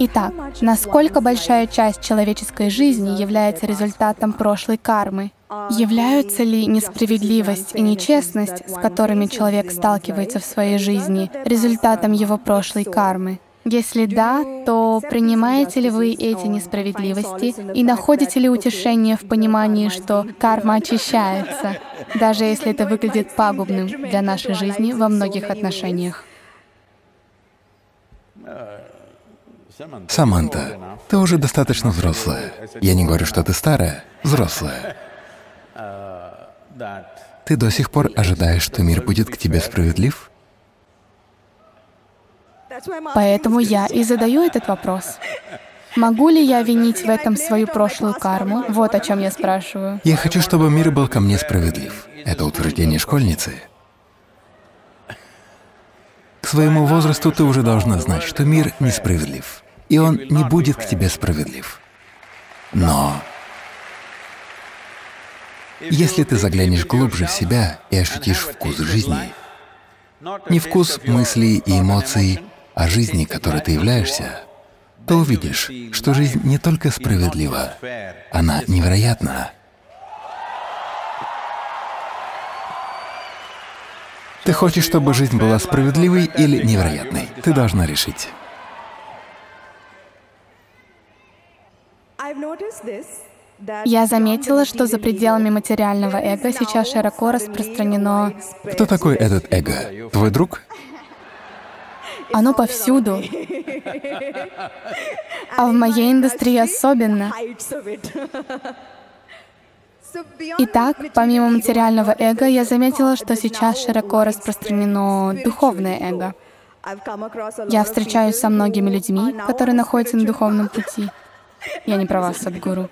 Итак, насколько большая часть человеческой жизни является результатом прошлой кармы? Являются ли несправедливость и нечестность, с которыми человек сталкивается в своей жизни, результатом его прошлой кармы? Если да, то принимаете ли вы эти несправедливости и находите ли утешение в понимании, что карма очищается, даже если это выглядит пагубным для нашей жизни во многих отношениях? Саманта, ты уже достаточно взрослая. Я не говорю, что ты старая, взрослая. Ты до сих пор ожидаешь, что мир будет к тебе справедлив? Поэтому я и задаю этот вопрос. Могу ли я винить в этом свою прошлую карму? Вот о чем я спрашиваю. Я хочу, чтобы мир был ко мне справедлив. Это утверждение школьницы. К своему возрасту ты уже должна знать, что мир несправедлив, и он не будет к тебе справедлив. Но если ты заглянешь глубже в себя и ощутишь вкус жизни, не вкус мыслей и эмоций, а жизни, которой ты являешься, то увидишь, что жизнь не только справедлива, она невероятна. Ты хочешь, чтобы жизнь была справедливой или невероятной? Ты должна решить. Я заметила, что за пределами материального эго сейчас широко распространено... Кто такой этот эго? Твой друг? Оно повсюду. А в моей индустрии особенно. Итак, помимо материального эго, я заметила, что сейчас широко распространено духовное эго. Я встречаюсь со многими людьми, которые находятся на духовном пути. Я не права, Садгуру.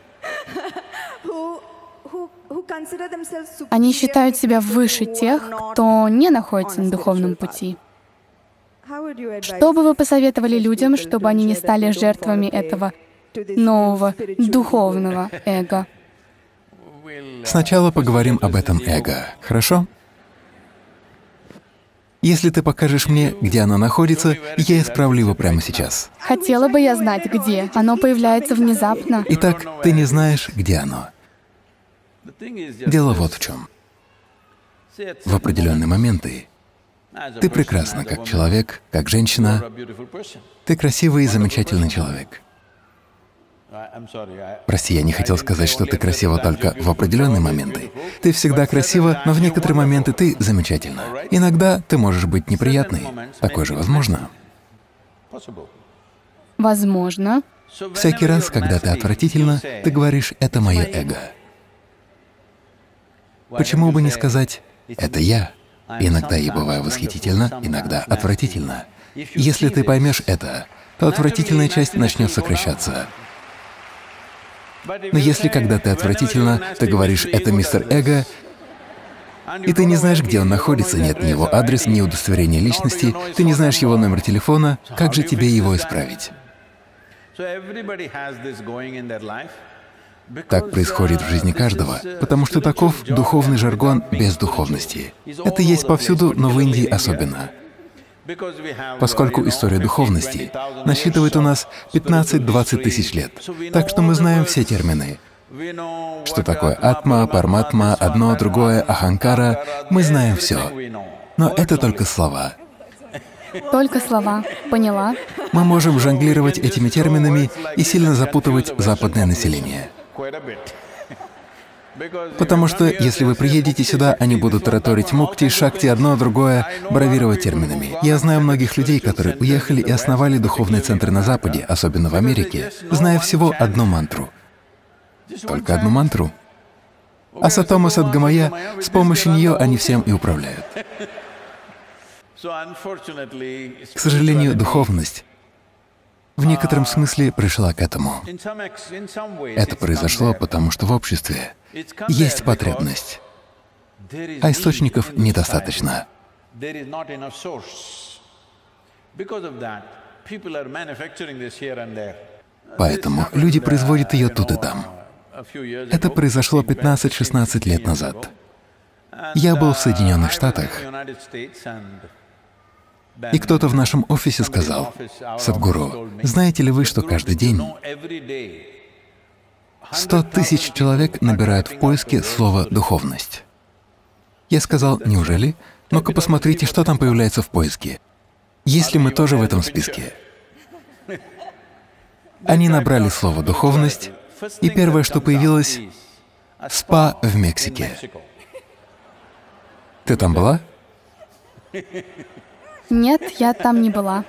Они считают себя выше тех, кто не находится на духовном пути. Что бы вы посоветовали людям, чтобы они не стали жертвами этого нового духовного эго? Сначала поговорим об этом эго, хорошо? Если ты покажешь мне, где оно находится, я исправлю его прямо сейчас. Хотела бы я знать, где. Оно появляется внезапно. Итак, ты не знаешь, где оно. Дело вот в чем. В определенные моменты ты прекрасна как человек, как женщина. Ты красивый и замечательный человек. Прости, я не хотел сказать, что ты красива только в определенные моменты. Ты всегда красива, но в некоторые моменты ты замечательна. Иногда ты можешь быть неприятной. Такое же возможно. Возможно. Всякий раз, когда ты отвратительна, ты говоришь «это мое эго». Почему бы не сказать «это я»? Иногда я бываю восхитительна, иногда отвратительна. Если ты поймешь это, то отвратительная часть начнет сокращаться. Но если, когда ты отвратительна, ты говоришь «это мистер Эго», и ты не знаешь, где он находится, нет ни его адреса, ни удостоверения личности, ты не знаешь его номер телефона, как же тебе его исправить? Так происходит в жизни каждого, потому что таков духовный жаргон без духовности. Это есть повсюду, но в Индии особенно. Поскольку история духовности насчитывает у нас 15-20 тысяч лет, так что мы знаем все термины. Что такое атма, парматма, одно, другое, аханкара, мы знаем все. Но это только слова. Только слова. Поняла. Мы можем жонглировать этими терминами и сильно запутывать западное население. Потому что, если вы приедете сюда, они будут тараторить мукти, шакти, одно, другое, бравировать терминами. Я знаю многих людей, которые уехали и основали духовные центры на Западе, особенно в Америке, зная всего одну мантру. Только одну мантру. Асатома Садгамая, с помощью нее они всем и управляют. К сожалению, духовность в некотором смысле пришла к этому. Это произошло потому, что в обществе есть потребность, а источников недостаточно. Поэтому люди производят ее тут и там. Это произошло 15-16 лет назад. Я был в Соединенных Штатах. И кто-то в нашем офисе сказал: «Садхгуру, знаете ли вы, что каждый день 100 тысяч человек набирают в поиске слово «духовность»?» Я сказал: «Неужели? Ну-ка посмотрите, что там появляется в поиске. Есть ли мы тоже в этом списке?» Они набрали слово «духовность», и первое, что появилось — спа в Мексике. Ты там была? Нет, я там не была.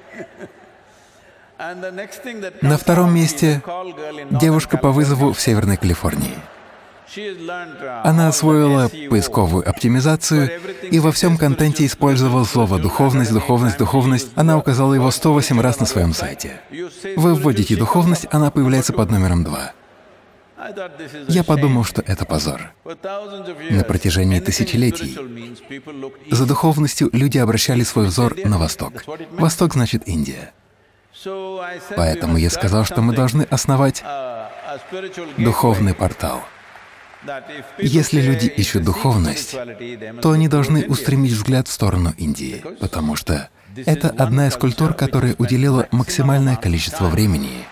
На втором месте девушка по вызову в Северной Калифорнии. Она освоила поисковую оптимизацию и во всем контенте использовала слово «духовность», «духовность», «духовность». Она указала его 108 раз на своем сайте. Вы вводите «духовность», она появляется под номером 2. Я подумал, что это позор. На протяжении тысячелетий за духовностью люди обращали свой взор на Восток. Восток значит Индия. Поэтому я сказал, что мы должны основать духовный портал. Если люди ищут духовность, то они должны устремить взгляд в сторону Индии, потому что это одна из культур, которая уделила максимальное количество времени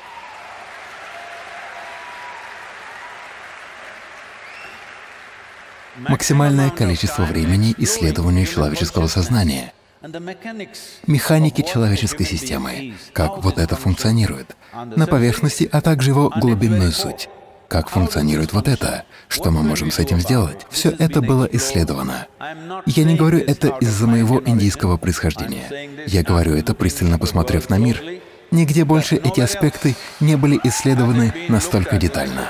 исследованию человеческого сознания, механики человеческой системы, как вот это функционирует, на поверхности, а также его глубинную суть. Как функционирует вот это, что мы можем с этим сделать. Все это было исследовано. Я не говорю это из-за моего индийского происхождения. Я говорю это, пристально посмотрев на мир. Нигде больше эти аспекты не были исследованы настолько детально.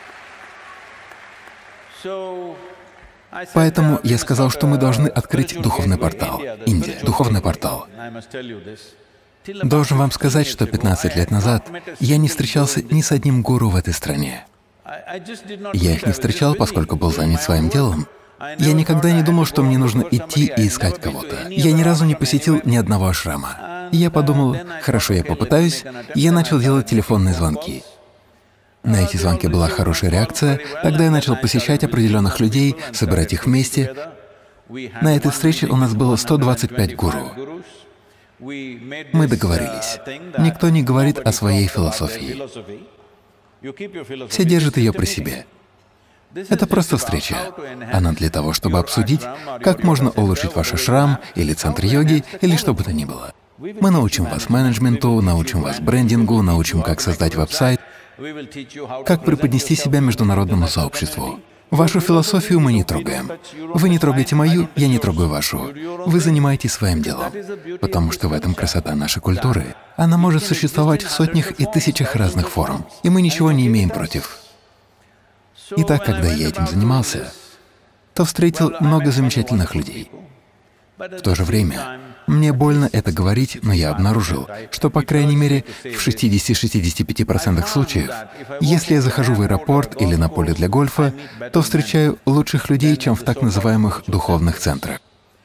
Поэтому я сказал, что мы должны открыть духовный портал. Индия, духовный портал. Должен вам сказать, что 15 лет назад я не встречался ни с одним гуру в этой стране. Я их не встречал, поскольку был занят своим делом. Я никогда не думал, что мне нужно идти и искать кого-то. Я ни разу не посетил ни одного ашрама. И я подумал: хорошо, я попытаюсь, и я начал делать телефонные звонки. На эти звонки была хорошая реакция, тогда я начал посещать определенных людей, собирать их вместе. На этой встрече у нас было 125 гуру. Мы договорились. Никто не говорит о своей философии. Все держат ее при себе. Это просто встреча. Она для того, чтобы обсудить, как можно улучшить ваш ашрам или центр йоги, или что бы то ни было. Мы научим вас менеджменту, научим вас брендингу, научим, как создать веб-сайт, как преподнести себя международному сообществу. Вашу философию мы не трогаем. Вы не трогаете мою, я не трогаю вашу. Вы занимаетесь своим делом, потому что в этом красота нашей культуры. Она может существовать в сотнях и тысячах разных форм, и мы ничего не имеем против. Итак, когда я этим занимался, то встретил много замечательных людей. В то же время мне больно это говорить, но я обнаружил, что, по крайней мере, в 60-65% случаев, если я захожу в аэропорт или на поле для гольфа, то встречаю лучших людей, чем в так называемых духовных центрах.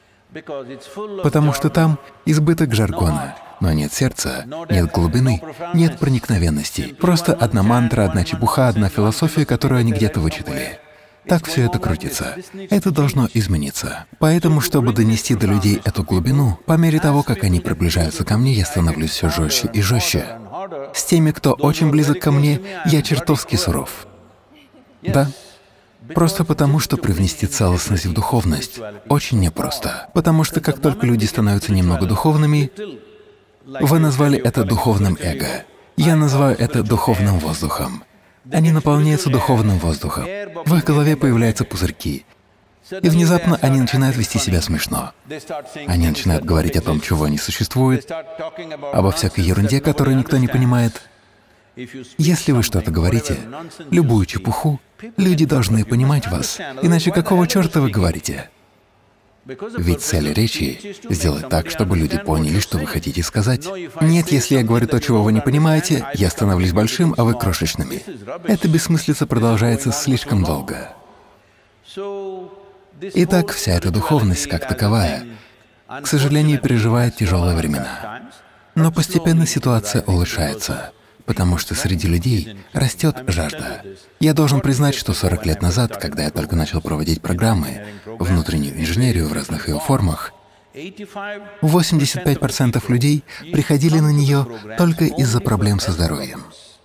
Потому что там избыток жаргона, но нет сердца, нет глубины, нет проникновенности. Просто одна мантра, одна чепуха, одна философия, которую они где-то вычитали. Так все это крутится. Это должно измениться. Поэтому, чтобы донести до людей эту глубину, по мере того, как они приближаются ко мне, я становлюсь все жестче и жестче. С теми, кто очень близок ко мне, я чертовски суров. Да. Просто потому, что привнести целостность в духовность очень непросто. Потому что как только люди становятся немного духовными, вы назвали это духовным эго. Я называю это духовным воздухом. Они наполняются духовным воздухом. В их голове появляются пузырьки. И внезапно они начинают вести себя смешно. Они начинают говорить о том, чего не существует, обо всякой ерунде, которую никто не понимает. Если вы что-то говорите, любую чепуху, люди должны понимать вас. Иначе какого черта вы говорите? Ведь цель речи — сделать так, чтобы люди поняли, что вы хотите сказать. Нет, если я говорю то, чего вы не понимаете, я становлюсь большим, а вы крошечными. Эта бессмыслица продолжается слишком долго. Итак, вся эта духовность как таковая, к сожалению, переживает тяжелые времена. Но постепенно ситуация улучшается, потому что среди людей растет жажда. Я должен признать, что 40 лет назад, когда я только начал проводить программы, внутреннюю инженерию в разных ее формах, 85% людей приходили на нее только из-за проблем со здоровьем.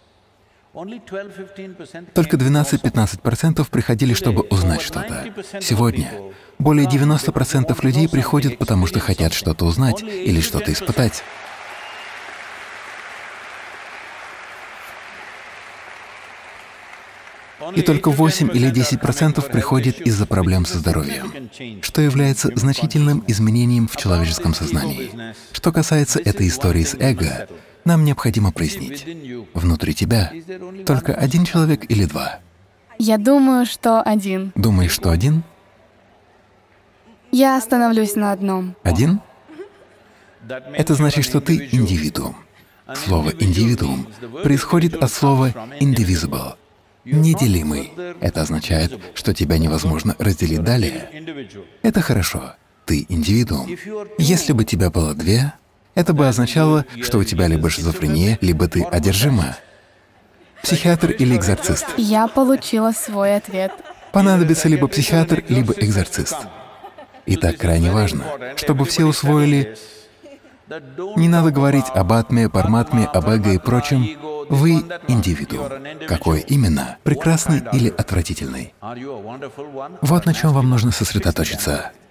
Только 12-15% приходили, чтобы узнать что-то. Сегодня более 90% людей приходят, потому что хотят что-то узнать или что-то испытать. И только 8 или 10% приходит из-за проблем со здоровьем, что является значительным изменением в человеческом сознании. Что касается этой истории с эго, нам необходимо прояснить, внутри тебя только один человек или два? Я думаю, что один. Думаешь, что один? Я остановлюсь на одном. Один? Это значит, что ты индивидуум. Слово «индивидуум» происходит от слова «indivisible» — неделимый. Это означает, что тебя невозможно разделить далее. Это хорошо. Ты индивидуум. Если бы тебя было две, это бы означало, что у тебя либо шизофрения, либо ты одержима. Психиатр или экзорцист? Я получила свой ответ. Понадобится либо психиатр, либо экзорцист. И так крайне важно, чтобы все усвоили. Не надо говорить об атме, парматме, об эго и прочем. Вы индивидуум. Какой именно? Прекрасный или отвратительный? Вот на чем вам нужно сосредоточиться.